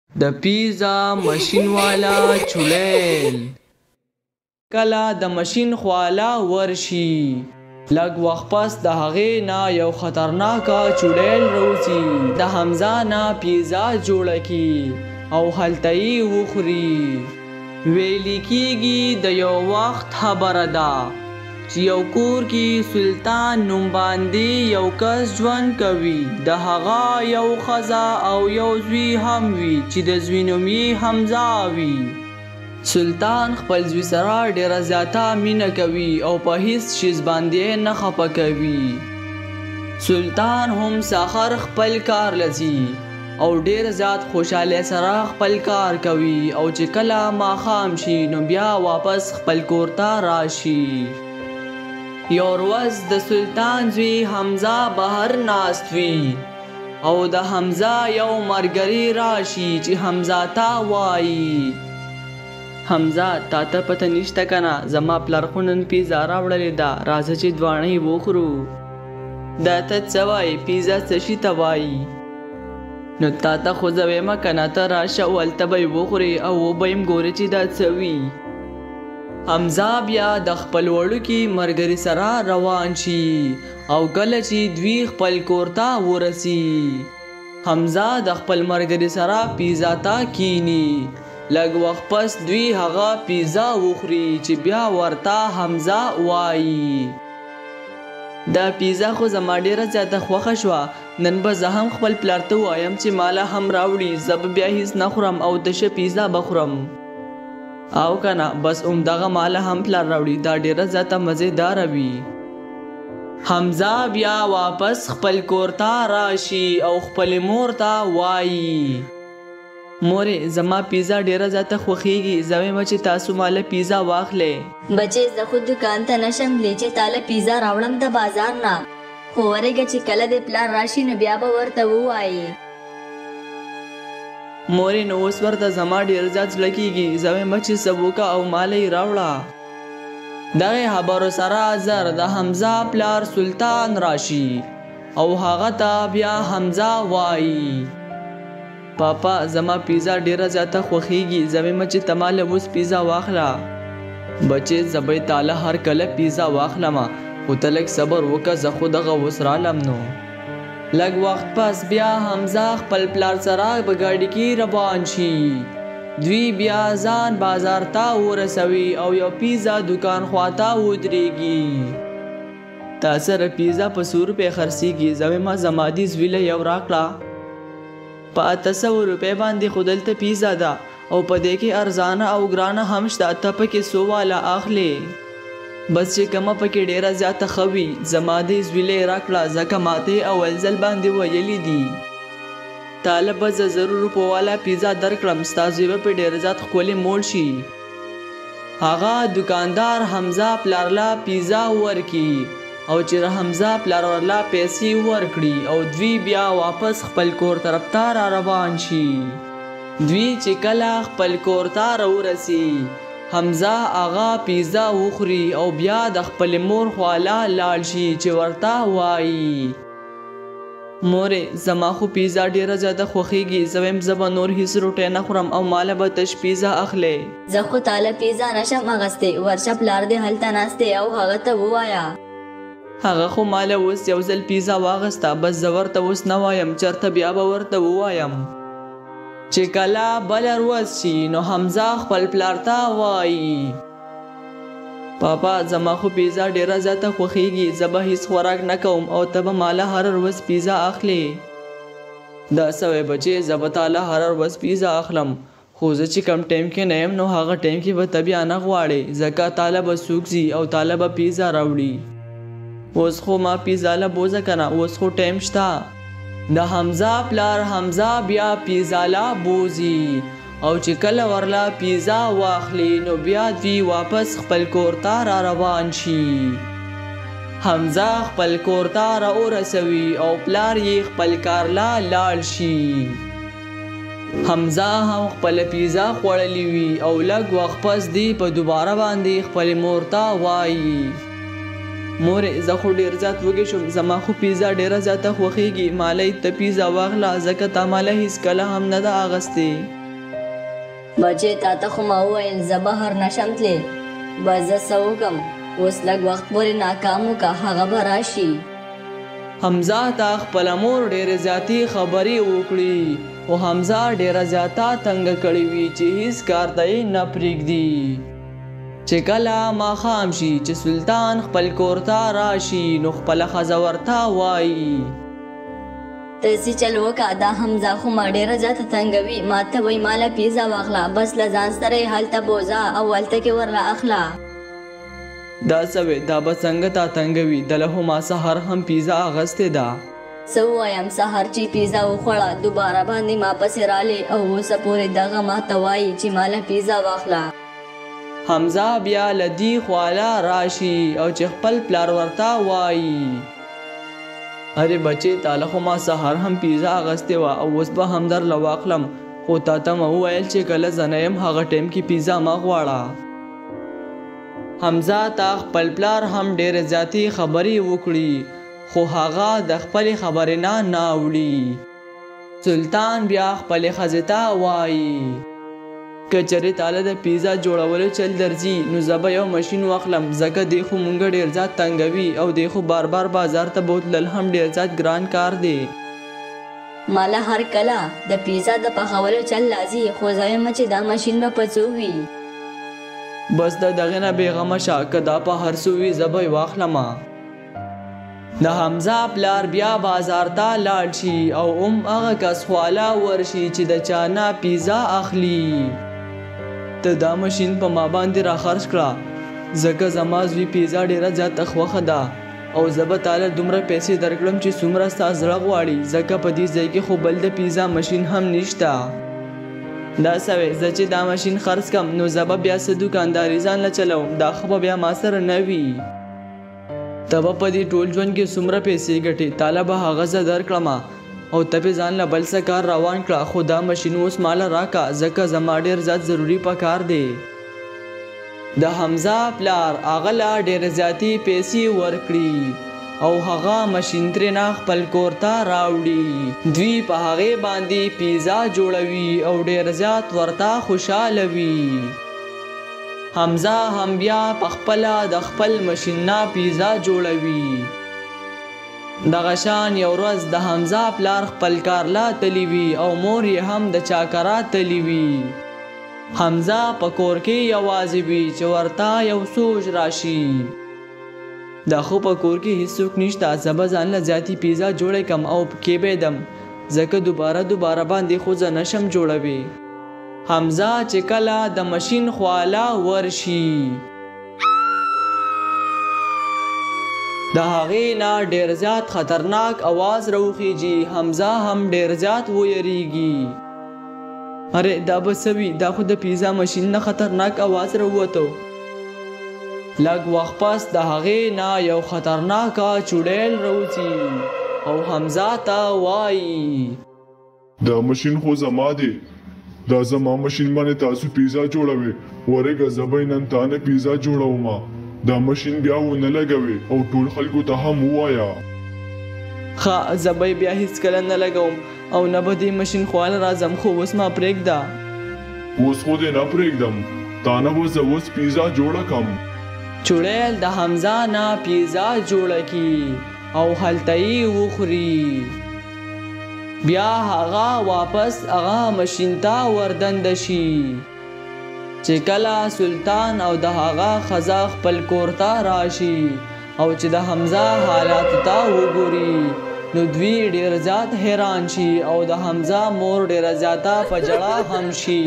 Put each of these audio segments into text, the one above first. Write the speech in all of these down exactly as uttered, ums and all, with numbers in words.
د پیزا ماشین والا چولیل. کله د ماشین خواله ورشي لږ وخت پس د هغې نه یو خطرناکه چولیل روځي. د حمزه نه پیزا جوړه کي او هلته یې وخوري. ویلي کېږي د یو وخت خبره ده چې یو کور کې سلطان نوم باندې یو کس ژوند کوي. د هغه یو ښځه او یو زوی هم وي چې د زوی نوم یې حمزه وي. سلطان خپل زوی سره ډېره زیاته مینه کوي او په هیڅ شیز باندې نه خفه کوي. سلطان هم سحر خپل کار لځي او ډېر زیات خوشحالی سره خپل کار کوي او چې کله ماښام شي نو بیا واپس خپل کور ته راشي. یو ورځ د سلطان زوی حمزه بهر ناست وي او د حمزه یو ملګری راشي چې حمزه ته وایي حمزه تا ته پته نشته کنه زما پلار خو نن پیزا راوړلې ده راځه چې دواړه یې وخورو. دا ته څه وایې پیزا څه شي ته وایي؟ نو تا ته خو زه ویمه کنه ته راشه او هلته به یې وخورې او وبه یم ګورې چې دا څه وي. حمزه بیا د خپل وړوکي ملګري سره روان شي او کله چې دوی خپل کور ته ورسي حمزه د خپل ملګري سره پیزا ته کیني. لږ وخت پس دوی هغه پیزا وخوري چې بیا ورته حمزه وایي دا پیزا خو زما ډېره زیاته خوښه شوه. نن به زه هم خپل پلار ته ووایم چې ماله هم راوړي زه به بیا هیڅ نه خورم او تشه پیزا به خورم. او کنه بس همدغه ماله هم پلار راوړي دا ډېره زیاته مزېداره وي. حمزه بیا واپس خپل کور ته راشي او خپلې مور ته وایي مورې زما پیزا ډېره زیاته خوښیږي زه وایم چې تاسو ماله پیزا واخلئ. بچې زه خو دوکان ته نشم تللی چې تاله پیزا راوړم د بازار نه خو ورېږه چې کله دې پلار راشي نو بیا به ورته ووایي. مورې نو اوس ورته زما ډېر زیات زړه کېږي زه وایم چې څه وکړه او ماله یې راوړه. دغې خبرو سره زر د حمزه پلار سلطان راشي او هغه ته بیا حمزه وایي پاپا زما پیزا ډېره زیاته خوښیږي زه وایم چې ته ماله اوس پیزا واخله. بچې زه به یې تاله هر کله پیزا واخلمه خو ته لږ صبر وکړه زه خو دغه اوس رالم. نو لږ وخت پس بیا حمزه خپل پلار سره په ګاډي کې روان شي. دوی بیا ځان بازار ته ورسوي او یو پیزا دکان خواته ودرېږي. تا سره پیزا په څو روپۍ خرڅېږي؟ زه وایم زما دې زوی له یو راکړه. په اته سوه روپۍ باندې خو دلته پیزا ده او په دې کې ارزانه او ګرانه هم شته ته پکې څو واله اخلې؟ بس چې کومه پکې ډېره زیاته ښه وي زما دې زوی له یې راکړه ځکه ماته یې اول ځل باندې ویلي دي تاله به زه زرو روپو والا پیزا درکړم ستا زوی به پې ډېر زیات ښکلې موړ شي. هغه دکاندار حمزه پلار له پیزا ورکي او چې حمزه پلار ورله پیسې ورکړي او دوی بیا واپس خپل کور طرف ته را روان شي. دوی چې کله خپل کور ته راورسي حمزه هغه پیزا وخوري او بیا د خپلې مور خواله لاړ شي چې ورته وایي مورې زما خو پیزا ډېره زیاته خوښیږي زه وایم زه به نور هېڅ روټۍ نه خورم او ماله به تش پیزا اخلې. زه خو تاله پیزا نشم اخیستی ورشه پلار دې هلته ناست دی او هغه ته ووایه هغه خو ماله اوس یو ځل پیزا واخیسته بس زه ورته اوس نه وایم چېرته بیا به ورته ووایم. چې کله بله ورځ شي نو حمزه خپل پلار ته وایي پاپا زما خو پیزا ډېره زیاته خوښیږي زه به هېڅ خوراک نه کوم او ته به ماله هره ورځ پیزا اخلې. دا څه وایې بچې زه به تاله هره ورځ پیزا اخلم خو زه چې کم ټایم کې نه یم نو هغه ټایم کې به ته بیا نه غواړې ځکه تاله به څوک ځي او تاله به پیزا راوړي. اوس خو ما پیزا له بوځه که نه اوس خو ټایم شته. د حمزه پلار حمزه بیا پیزا له بوځي او چې کله ورله پیزا واخلي نو بیا دوی واپس خپل کور ته را روان شي. حمزه خپل کور ته را ورسوي او پلار یې خپل کار له لاړ شي. حمزه هم خپله پیزا خوړلې وي او لږ وخت پس دی په دوباره باندې خپلې مور ته وایي مورې زه خو ډېر زیات وږې شوم زما خو پیزا ډېره زیاته خوښیږي ماله یې ته پیزا واخله ځکه تا ماله هېڅکله هم نه ده اخیستې. بچې تا ته خو ما وویل زه بهر نشم تللی بس زه څه وکړم اوس لږ وخت پورې ناکام وکړه هغه به راشي. حمزه ته خپله مور ډېرې زیاتې خبرې وکړي خو حمزه ډېره زیاته تنګه کړې وي چې هیڅ کار ته یې نه پرېږدي. چې کله ماښام شي چې سلطان خپل کور ته راشي نو خپله ښځه ورته وایي داسې چل وکړه دا حمزه خو ما ډېره زیاته تنګوي ما ته وایي ما له پیزا واخله بس له ځان سره یې هلته بوځه او هلته کې ورله اخله. دا څه وې دا به څنګه تا تنګوي دله خو ما سهار هم پیزا اغستې ده. څه ووایم سهار چې پیزا وخوړه دوباره باندې ما پسې رالې او اوسه پورې دغه ما ته وایي چې ما له پیزا واخله. حمزه بیا له دې خواله راشي او چې خپل پلار ورته وایي ارې بچې تاله خو ما سهار هم پیزا اغستې وه او اوس به هم درله واخلم خو تا ته مې وویل چې کله زه نه یم هغه ټایم کې پیزا مه غواړه. حمزه ته خپل پلار هم ډېرې زیاتې خبرې وکړي خو هغه د خپلې خبرې نه نه اوړي. سلطان بیا خپلې ښځې ته وایي که چېرې تاله د پیزا جوړولو چل درځي نو زه به یو مشین واخلم ځکه دی خو مونږ ډېر زیات تنګوي او دی خو بار بار بازار ته بوتلل هم ډېر زیات ګران کار دی. ماله هر کله د پیزا د پخولو چل راځي خو زه یم چې دا مشین به په څو وي. بس د دغې نه بېغمه شه که دا په هر څه وي زه به یې واخلمه. د حمزه پلار بیا بازار ته لاړ شي او ام هغه کس خواله ورشي چې د چا نه پیزا اخلي. ته دا مشین په ما باندې راخرج کړه ځکه زما زوی پیزا ډېره زیاته خوښه ده او زه به تاله دومره پیسې درکړم چې څومره ستا زړه غواړي ځکه په دې ځای کې خو بل د پیزا مشین هم نشته. دا څه وې زه چې دا مشین خرڅ کړم نو زه به بیا څه دوکانداري ځان له چلوم دا خو به بیا ما سره نه وي. ته به په دې ټول ژوند کې څومره پیسې ګټې تاله به هغه زه درکړمه او ته پې ځان له بل څه کار روان کړه خو دا مشین اوس ماله راکړه ځکه زما ډېر زیات ضروري پکار دی. د حمزه پلار هغه له ډېرې زیاتې پیسې ورکړي او هغه مشین ترېنه خپل کور ته راوړي. دوی په هغې باندې پیزا جوړوي او ډېر زیات ورته خوشحاله وي. حمزه هم بیا پخپله د خپل مشین نه پیزا جوړوي. دغه شان یو ورځ د حمزه پلار خپل کار لا تللی وي او مور یې هم د چاکره تللی وي. حمزه په کور کې یوازې وي چې ورته یو سوچ راشي دا خو په کور کې هیڅوک نشته زه به ځان له زیاتې پیزا جوړې کړم او پکې به یې دم ځکه دوباره دوباره باندې خو زه نشم جوړوي. حمزه چې کله د مشین خواله ورشي د هغې نه ډېر زیات خطرناک اواز راوخیږي. حمزه هم ډېر زیات ویریږي. ارې دا به څه وي دا خو د پیزا مشین نه خطرناک اواز راووتو. لږ وخت پس د هغې نه یو خطرناکه چوډیل راوځي او حمزه ته وایي دا مشین خو زما دی دا زما مشین باندې تاسو پیزا جوړوي ورېږه زه به نن تا نه پیزا جوړومه دا مشین بیا ونه لګوي او ټول خلکو ته هم ووایه. ښه زه به بیا هېڅکله نه لګوم او نه به دې مشین خواله راځم خو اوس ما پرېږده. اوس خو دې نه پرېږدم تا نه به زه اوس پیزا جوړه کړم. چوډیل د حمزه نه پیزا جوړه کړي او هلته یې وخوري. بیا هغه واپس هغه مشین ته وردنده شي. چې کله سلطان او د هغه ښځه خپل کور ته راشي او چې د حمزه حالاتو ته وګوري نو دوی ډېر زیات حیران شي او د حمزه مور ډېره زیاته په ژړا هم شي.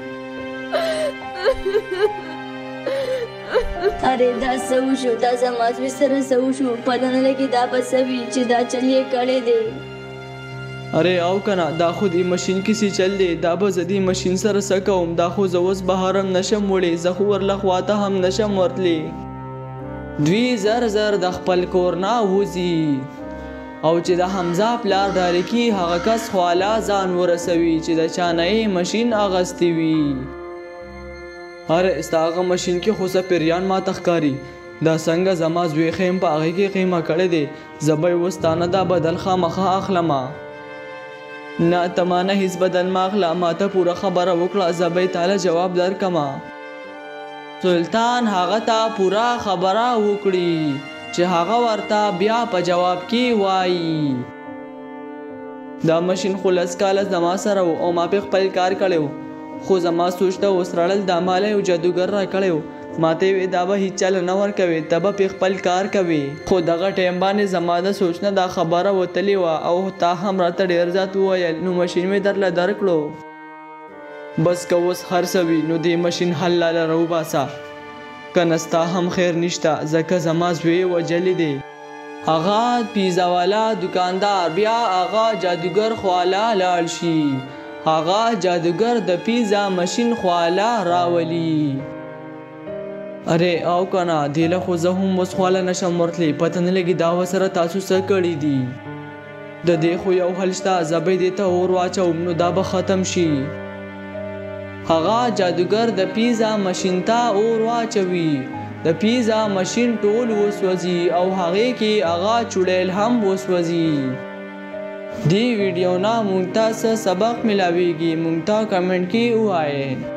ارې دا څه وشو دا زما زوی سره څه وشو پته نه لګي دا به څه وي چې دا چل یې کړی دی. ارے او کنه دا خو دې مشین کسی چل دی دا به زه دې مشین سره څه کوم دا خو زه اوس بهر هم نشم وړی زه خو ورله خواته هم نشم ورتلی. دوی زر زر د خپل کور نه وځي او چې د حمزه پلار ډارکي هغه کس خواله ځان ورسوي چې د چا نه یې مشین اغستی وي. ارے ستا هغه مشین کې خو څه پیریان ماته ښکاري دا څنګه زما زوی خیم په هغې کې قیمه کړی دی زه به یې اوس تا نه دا بدل خامخا اخلمه. نه ته مانه هیڅ بدل مه اخله، ماته پوره خبره وکړه، زه به یې تاله جواب درکمه. سلطان هغه ته پوره خبره وکړي چې هغه ورته بیا په جواب کې وایي. دا ماشین خو لس کاله زما سره و او ما پې خپل کار کړی و، خو زما سوچ ته اوس رړل دا ماله یو جادوګر را کړی و. ما ته یې وې دا به هېڅ چاله نه ورکوې، ته به پې خپل کار کوې. خو دغه ټایم باندې زما د سوچ نه دا خبره وتلې وه او تا هم راته ډېر زیات وویل، نو ماشین مې درله درکړو. بس که اوس هر څه وي نو دې ماشین حل لاله راوباسه، که نه ستا هم خیر نشته ځکه زما زوی یې وجلی دی. هغه پیزا والا دکاندار بیا هغه جادوګر خواله لاړ شي. هغه جادوګر د پیزا ماشین خواله راولي. اره او کنه دیله خو زه هم اوس خواله نشم ورتلی، پته نه لګي دا ورسره تاسو څه کړي دي. د دې خو یو حل شته، زه به دې ته اور واچوم نو دا به ختم شي. هغه جادوګر د پیزا ماشین ته اور واچوي. د پیزا ماشین ټول وسوځي او هغې کې هغه چوړیل هم وسوځي. دی ویډیو نه مونږ ته څه سبق ملاویږي مونږ ته کمنټ کې ووایئ.